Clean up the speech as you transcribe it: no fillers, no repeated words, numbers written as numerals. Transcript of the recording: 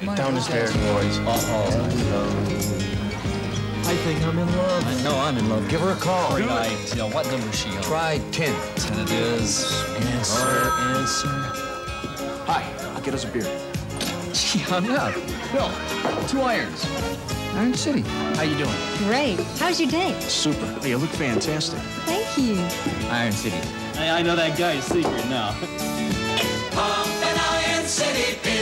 Down the stairs, boys. I think I'm in love. I know I'm in love. Give her a call. All right. What number is she on? Try 10. 10 it is. Answer. Hi, I'll get us a beer. She hung up. Bill, 2 irons. Iron City. How you doing? Great. How's your day? Super. You look fantastic. Thank you. Iron City. I know that guy's secret now. Pump an Iron City beer.